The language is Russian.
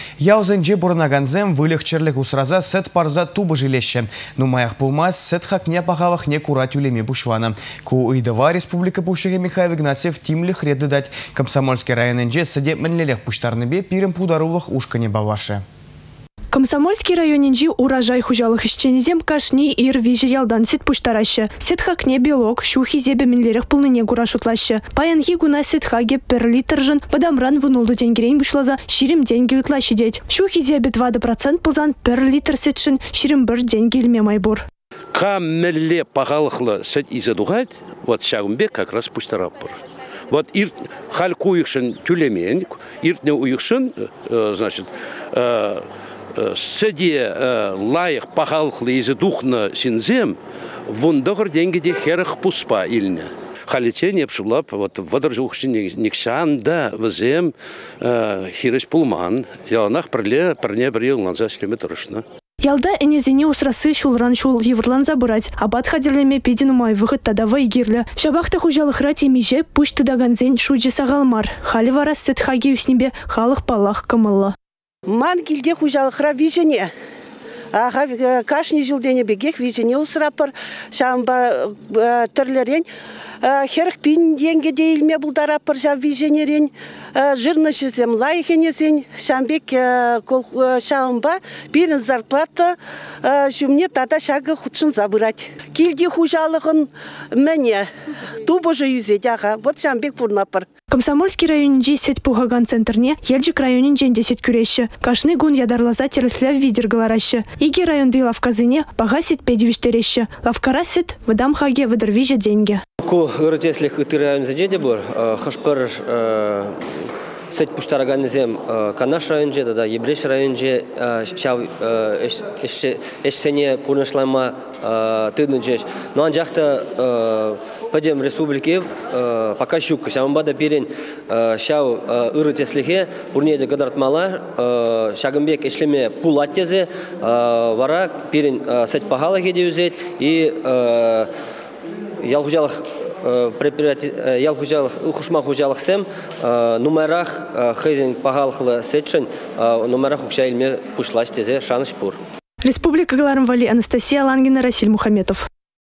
Яузенже бурнаганзем вылегчерлік усраза сет парза тубы жилеще. Нумаях пулмас сет хакне пахавах не курать улеме бушвана. Ку идава республика пушеге Михаил Игнатьев тимлих реды дать. Комсомольский районенже саде менлелех пуштарныбе пирем пударулах ушка не балаше. Комсомольский районенжи урожай хужалых ищенезем кашни ир вижи ялдан сет пуштараще. Сет хакне белок, шухи зебе минлерах полныне гурашутлаще. Паянхи гуна сет хаге пер литр падамран вынулды денгерень бушлаза, ширим деньги утлащи деть. Шухи зебе 20% пылзан пер литр сетшин, ширим бір деньги ilме майбур. Каммелле пахалыхлы сет изадугать, вот шагымбек как раз пуштараппыр. Вот ирт хальку уйшын тюлемен, иртне уйшын, значит, саде лайық пахалықлы езі духна синзем, вундағыр денгеде херах пуспа иліне. Халите непшылап, вот вадар жуқшын нексан да візем хирес пулман, яланақ пірне бір елланза слеме тұрышына. Ялда энезине усрасы шулран шул еврлан забырать, абат хадерлеме педину май выход тадава игирлі. Шабахта хужалых рати меже пушты даганзен шуджи сагалмар. Хали варас сет хаги уснебе халық палах кымылы. Ман килде хужалықра вижене. Кашни жылдене бегех вижене усрапыр. Шамба түрлерен. Херх пин денге дейлме бұлдарапыр жа виженерен. Жирны жезем лайхенезен. Шамбек шамба бірін зарплата жүмне тада шағы худшын забырать. Килде хужалығын мәне тубы жы юзедяға. Вот шамбек бұрнапыр. Комсомольский районенжи сет пухаган центрне, Ельджик районенжен 10 күрещі. Кашны гун ядарлаза тересля видер галаращы. Иги районды лавказыне пагасит педивиштерещі. Лавкара сет выдам хаге выдырвиже деньги. Ку ырытеслих ыты район задеде бур. Хашпыр сет пуштараганезем Канаш районже, да Ебреш районже шав эшсене пурнышлама тыднычеш. Но анжақта Падем республике пока щука. Шамбада перен шау ырытеслихе бурнеде гадартмала шагымбек эшлеме пулаттезе вара перен сет пахалахе деюзет и ялхужалых предприятие ялхужалых ухушма хужалых сем номерах хезен пахалхлы сетшен номерах укша илме пушлаштезе шанышпур. Республика Галармвали, Анастасия Лангина, Расиль Мухаметов.